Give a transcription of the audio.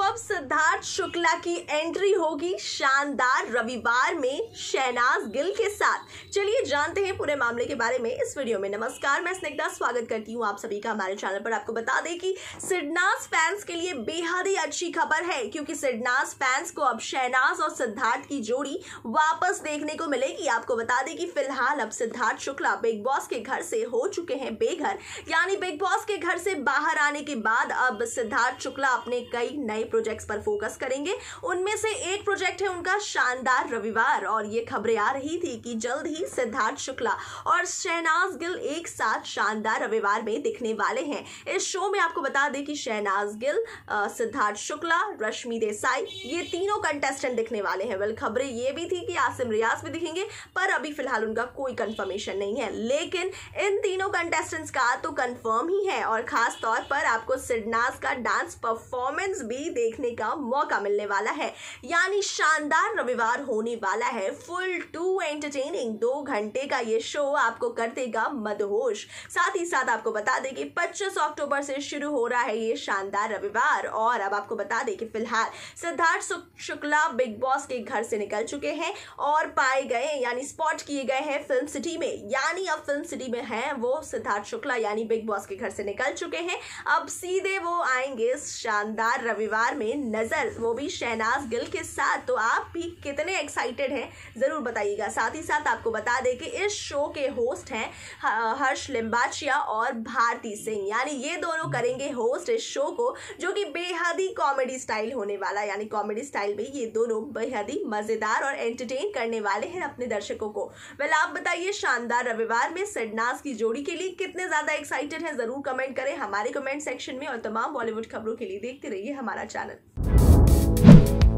अब सिद्धार्थ शुक्ला की एंट्री होगी शानदार रविवार में शहनाज गिल के साथ। चलिए जानते हैं पूरे मामले के बारे में इस वीडियो में। नमस्कार, मैं स्निग्धा स्वागत करती हूं आप सभी का हमारे चैनल पर। आपको बता दें कि सिडनाज फैंस के लिए बेहद ही अच्छी खबर है, क्योंकि सिडनाज फैंस को अब शहनाज और सिद्धार्थ की जोड़ी वापस देखने को मिलेगी। आपको बता दें कि फिलहाल अब सिद्धार्थ शुक्ला बिग बॉस के घर से हो चुके हैं बेघर, यानी बिग बॉस के घर से बाहर आने के बाद अब सिद्धार्थ शुक्ला अपने कई नए प्रोजेक्ट्स पर फोकस करेंगे। उनमें से एक प्रोजेक्ट है उनका शानदार रविवार, और ये खबरें आ रही थी कि जल्द ही सिद्धार्थ शुक्ला और शहनाज गिल एक साथ शानदार रविवार में दिखने वाले हैं। इस शो में आपको बता दें कि शहनाज गिल, सिद्धार्थ शुक्ला, रश्मि देसाई, ये तीनों कंटेस्टेंट दिखने वाले हैं। वेल, खबरें ये भी थी कि आसिम रियाज भी दिखेंगे, पर अभी फिलहाल उनका कोई कंफर्मेशन नहीं है। लेकिन इन तीनों कंटेस्टेंट्स का तो कंफर्म ही है, और खास तौर पर आपको सिडनाज का डांस परफॉर्मेंस भी देखने का मौका मिलने वाला है। यानी शानदार रविवार होने वाला है, फुल टू एंटरटेनिंग 2 घंटे का ये शो आपको कर देगा मदहोश। साथ ही साथ आपको बता दें कि 25 अक्टूबर से शुरू हो रहा है ये शानदार रविवार। और अब आपको बता दें कि फिलहाल सिद्धार्थ शुक्ला बिग बॉस के घर से निकल चुके हैं और पाए गए, यानी स्पॉट किए गए हैं फिल्म सिटी में। यानी अब फिल्म सिटी में है वो सिद्धार्थ शुक्ला, यानी बिग बॉस के घर से निकल चुके हैं। अब सीधे वो आएंगे इस शानदार रविवार में नजर, वो भी शहनाज गिल के साथ। तो आप भी कितने एक्साइटेड हैं जरूर बताइएगा। साथ ही साथ आपको बता दें कि इस शो के होस्ट हैं हर्ष लिम्बाचिया और भारती सिंह, यानी ये दोनों करेंगे होस्ट इस शो को, जो कि बेहद ही कॉमेडी स्टाइल होने वाला है। यानी कॉमेडी स्टाइल में ये दोनों बेहद ही मजेदार और एंटरटेन करने वाले हैं अपने दर्शकों को। वेल, आप बताइए शानदार रविवार में सिडनाज की जोड़ी के लिए कितने ज्यादा एक्साइटेड हैं, जरूर कमेंट करें हमारे कमेंट सेक्शन में। और तमाम बॉलीवुड खबरों के लिए देखते रहिए हमारा चैनल।